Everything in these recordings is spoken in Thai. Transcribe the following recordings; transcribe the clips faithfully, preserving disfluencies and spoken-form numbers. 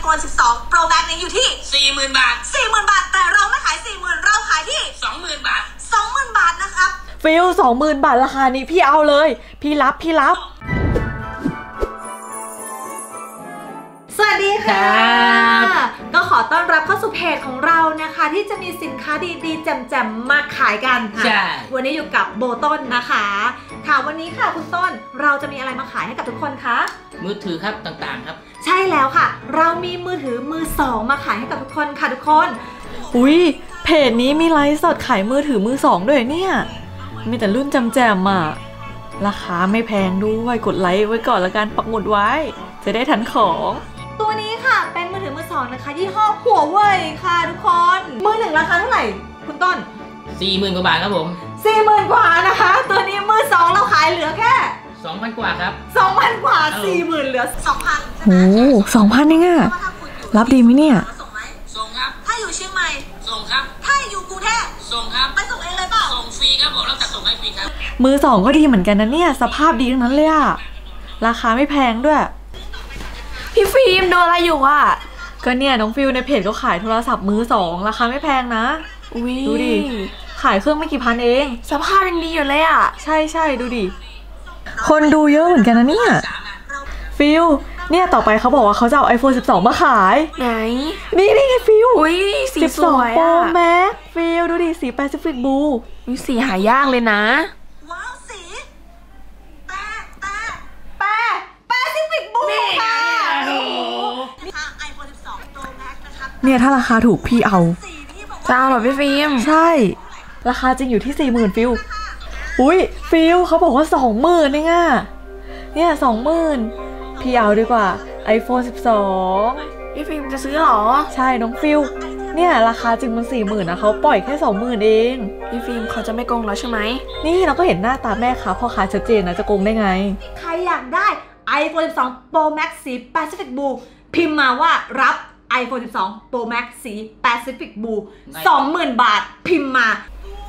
โฟน สิบสอง โปรแม็กซ์ นี้อยู่ที่สี่หมื่น บาทสี่หมื่น บาทแต่เราไม่ขาย สี่หมื่น เราขายที่สองหมื่น บาทสองหมื่น บาทนะครับฟิล สองหมื่น บาทราคานี้พี่เอาเลยพี่รับพี่รับสวัสดีค่ะก็ขอต้อนรับเข้าสู่เพจของเรานะคะที่จะมีสินค้าดีๆแจ่มๆมาขายกันค่ะวันนี้อยู่กับโบต้นนะคะค่ะวันนี้ค่ะคุณต้นเราจะมีอะไรมาขายให้กับทุกคนคะมือถือครับต่างๆครับใช่แล้วค่ะเรามีมือถือมือสองมาขายให้กับทุกคนค่ะทุกคนอุ้ยเพจนี้มีไลฟ์สดขายมือถือมือสองด้วยเนี่ยมีแต่รุ่นแจ่มๆอ่ะราคาไม่แพงด้วยกดไลค์ไว้ก่อนละกันปักหมุดไว้จะได้ทันของตัวนี้ค่ะเป็นมือถือมือสองนะคะยี่ห้อหัวเว่ยค่ะทุกคนมือหนึ่งราคาเท่าไหร่คุณต้นสี่หมื่น กว่าบาทครับผมสี่หมื่น กว่านะคะตัวนี้มือสองเราขายเหลือแค่สองพัน กว่าครับสองพัน กว่า สี่หมื่น เหลือ สองพันโอ้สองพันนี่ไงรับดีไหมเนี่ยส่งไหมส่งครับถ้าอยู่เชียงใหม่ส่งครับถ้าอยู่กรุงเทพส่งครับไปส่งเองเลยเปล่าส่งฟรีครับผมแล้วจัดส่งให้ฟรีครับมือสองก็ดีเหมือนกันนะเนี่ยสภาพดีทั้งนั้นเลยอะราคาไม่แพงด้วยพี่ฟิล์มดูอะไรอยู่อ่ะก็เนี่ยน้องฟิลในเพจก็ขายโทรศัพท์มือสองราคาไม่แพงนะดูดิขายเครื่องไม่กี่พันเองสภาพยังดีอยู่เลยอ่ะใช่ใช่ดูดิคนดูเยอะเหมือนกันนะเนี่ยฟิลเนี่ยต่อไปเขาบอกว่าเขาจะเอา ไอโฟน สิบสอง มาขายไหนนี่นี่ไงฟิลอุ้ยสีสวยอ่ะ Pro Max ฟิลดูดิสี Pacific Blue มีสีหายากเลยนะว้าวสีแปะแปะแปะ Pacific Blue ค่ะทาง ไอโฟน สิบสอง Pro Max นะครับเนี่ยถ้าราคาถูกพี่เอาจะเอาเหรอพี่ฟิล์มใช่ราคาจริงอยู่ที่ สี่หมื่น ฟิลอุ้ยฟิลเขาบอกว่า สองหมื่น เองอ่ะเนี่ย สองหมื่น พี่เอาดีกว่า ไอโฟน สิบสองพี่ฟิล์มจะซื้อหรอใช่น้องฟิลเนี่ยราคาจริงมัน สี่หมื่น นะเขาปล่อยแค่ สองหมื่น เองพี่ฟิล์มเขาจะไม่โกงแล้วใช่ไหมนี่เราก็เห็นหน้าตาแม่ค้าพ่อค้าชัดเจนนะจะโกงได้ไงใครอยากได้ ไอโฟน สิบสอง Pro Max สี Pacific Blue พิมพ์มาว่ารับ ไอโฟน สิบสอง Pro Max สี Pacific Blue สองหมื่น บาทพิมพ์มา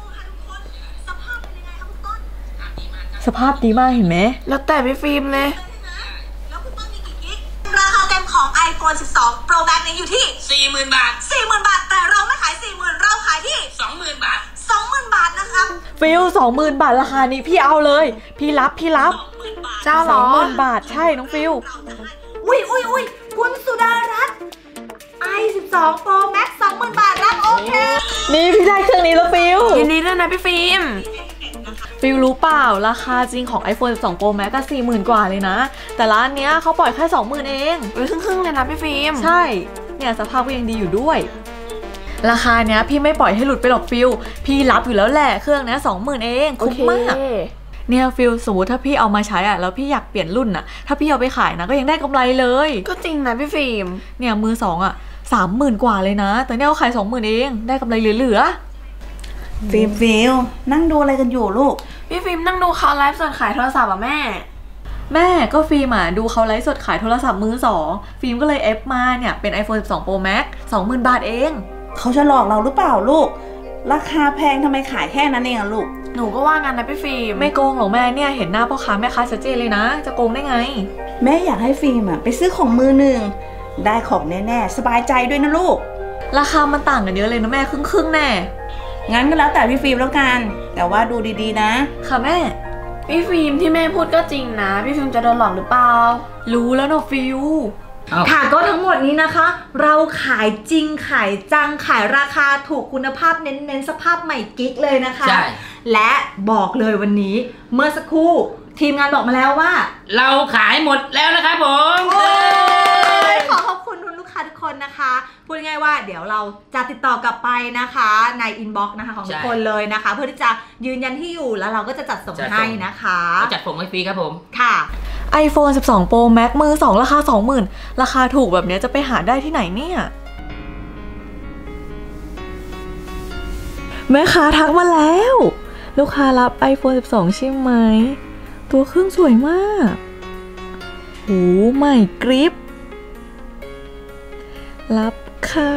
สภาพดีมากเห็นไหมแล้วแต่พี่ฟิล์มเลยแล้วคุณต้นมีกี่กิกราคาเต็มของ ไอโฟน สิบสอง Pro Max นี้อยู่ที่สี่หมื่น บาทสี่หมื่น บาทแต่เราไม่ขาย สี่หมื่น เราขายที่สองหมื่น บาทสองหมื่น บาทนะครับฟิล สองหมื่น บาทราคานี้พี่เอาเลยพี่รับพี่รับเจ้าหรอสองหมื่น บาทใช่น้องฟิลอุ้ยอุ้ยอุ้ยคุณสุดารัตน์ ไอ สิบสอง Pro Max สองหมื่น บาทรับโอเคนี่พี่ได้เครื่องนี้แล้วฟิลยินดีด้วยนะพี่ฟิล์มฟิลรู้เปล่าราคาจริงของ ไอโฟน สิบสอง Pro Max ก็ สี่หมื่น กว่าเลยนะแต่ร้านเนี้ยเขาปล่อยแค่ สองหมื่น เองเออครึ่งๆเลยนะพี่ฟิล์มใช่เนี่ยสภาพก็ยังดีอยู่ด้วยราคาเนี้ยพี่ไม่ปล่อยให้หลุดไปหรอกฟิลพี่รับอยู่แล้วแหละเครื่องเนี้ย สองหมื่น เองคุ้มมากเนี่ยฟิลสมมติถ้าพี่เอามาใช้อ่ะแล้วพี่อยากเปลี่ยนรุ่นอ่ะถ้าพี่เอาไปขายนะก็ยังได้กำไรเลยก็จริงนะพี่ฟิล์มเนี่ยมือสองอ่ะ สามหมื่น กว่าเลยนะแต่เนี่ยเขาขาย สองหมื่น เองได้กำไรเหลือๆฟิล์มฟิลนั่งดูอะไรกันอยู่ลูกพี่ฟิล์มนั่งดูเขาไลฟ์สดขายโทรศัพท์อ่ะแม่แม่ก็ฟิล์มอ่ะดูเขาไลฟ์สดขายโทรศัพท์มือสองฟิล์มก็เลยเอฟมาเนี่ยเป็น ไอโฟน สิบสอง Pro Max สองหมื่น บาทเองเขาจะหลอกเราหรือเปล่าลูกราคาแพงทำไมขายแค่นั้นเองอะลูกหนูก็ว่างั้นนะพี่ฟิล์มไม่โกงหรอกแม่เนี่ยเห็นหน้าพ่อค้าแม่ค้าชัดเจนเลยนะจะโกงได้ไงแม่อยากให้ฟิล์มอ่ะไปซื้อของมือหนึ่งได้ของแน่ๆสบายใจด้วยนะลูกราคามันต่างกันเยอะเลยนะแม่ครึ่งๆแน่งั้นก็แล้วแต่พี่ฟิล์มแล้วกันแต่ว่าดูดีๆนะค่ะแม่พี่ฟิล์มที่แม่พูดก็จริงนะพี่ฟิล์มจะโดนหลอกหรือเปล่ารู้แล้วเนาะฟิลค่ะก็ทั้งหมดนี้นะคะเราขายจริงขายจังขายราคาถูกคุณภาพเน้นๆสภาพใหม่กิ๊กเลยนะคะใช่และบอกเลยวันนี้เมื่อสักครู่ทีมงานบอกมาแล้วว่าเราขายหมดแล้วนะครับผมขอขอบคุณทุกลูกค้าทุกคนนะคะพูดง่ายๆว่าเดี๋ยวเราจะติดต่อกลับไปนะคะในอินบ็อกซ์นะคะของทุกคนเลยนะคะเพื่อที่จะยืนยันที่อยู่แล้วเราก็จะจัดส่งให้นะคะจัดส่งให้ฟรีครับผมค่ะไอโฟน สิบสอง Pro Max มือสองราคา สองหมื่น ราคาถูกแบบนี้จะไปหาได้ที่ไหนเนี่ยแม่ค้าทักมาแล้วลูกค้ารับ ไอโฟน สิบสอง ใช่ไหมตัวเครื่องสวยมากโหใหม่กริปรับค่ะ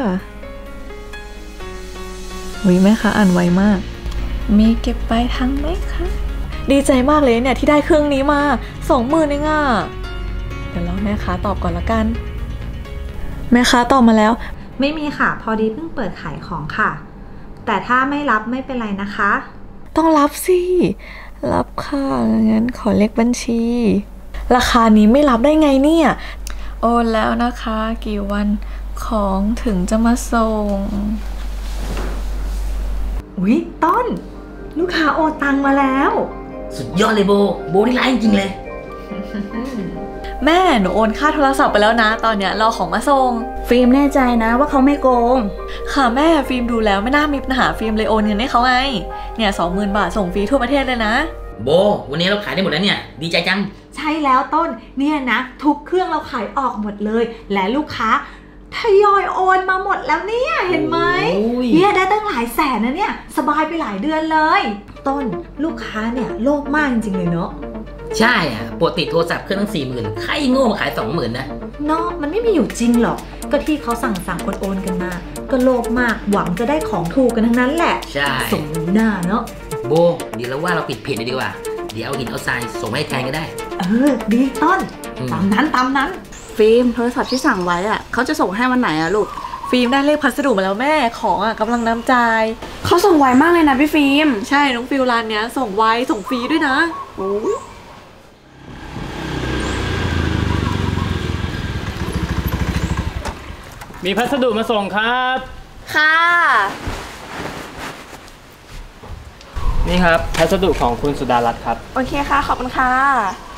วิแม่ค้าอ่านไวมากมีเก็บปลายทางไหมคะดีใจมากเลยเนี่ยที่ได้เครื่องนี้มา สองหมื่น เองอ่ะเดี๋ยวรอแม่ค้าตอบก่อนละกันแม่ค้าตอบมาแล้วไม่มีค่ะพอดีเพิ่งเปิดขายของค่ะแต่ถ้าไม่รับไม่เป็นไรนะคะต้องรับสิรับค่ะงั้นขอเลขบัญชีราคานี้ไม่รับได้ไงเนี่ยโอนแล้วนะคะกี่วันของถึงจะมาส่งอุ๊ยต้นลูกค้าโอนตังมาแล้วสุดยอดเลยโบโบนี่ร้ายจริงๆเลยแม่หนูโอนค่าโทรศัพท์ไปแล้วนะตอนเนี้ยรอของมาส่งฟิล์มแน่ใจนะว่าเขาไม่โกงค่ะแม่ฟิล์มดูแล้วไม่น่ามีปัญหาฟิล์มเลยโอนเงินให้เขาไงเนี่ยสองหมื่นบาทส่งฟรีทั่วประเทศเลยนะโบวันนี้เราขายได้หมดแล้วเนี่ยดีใจจังใช่แล้วต้นเนี่ยนะทุกเครื่องเราขายออกหมดเลยและลูกค้าทยอยโอนมาหมดแล้วเนี่ยเห็นไหมเนี่ยได้ตั้งหลายแสนนะเนี่ยสบายไปหลายเดือนเลยต้นลูกค้าเนี่ยโลภมากจริงๆเลยเนาะใช่อ่ะปกติโทรศัพท์เครื่องตั้งสี่หมื่นใครโง่มาขายสองหมื่นนะเนาะมันไม่มีอยู่จริงหรอกก็ที่เขาสั่งสั่งโอนโอนกันมาก็โลภมากหวังจะได้ของถูกกันทั้งนั้นแหละใช่สมหน้าเนาะโบเดี๋ยวเราว่าเราปิดเพจเลยดีกว่าเดี๋ยวเอาหินเอาทรายส่งให้แทนก็ได้เออดีต้นตามนั้นตามนั้นฟิล์มโทรศัพท์ที่สั่งไว้อ่ะเขาจะส่งให้วันไหนอ่ะลูกฟิล์มได้เลขพัสดุมาแล้วแม่ของอ่ะกำลังน้ำใจเขาส่งไวมากเลยนะพี่ฟิล์มใช่น้องฟิลร้านเนี้ยส่งไวส่งฟรีด้วยนะโอ้มีพัสดุมาส่งครับค่ะนี่ครับพัสดุของคุณสุดารัตน์ครับโอเคค่ะขอบคุณค่ะ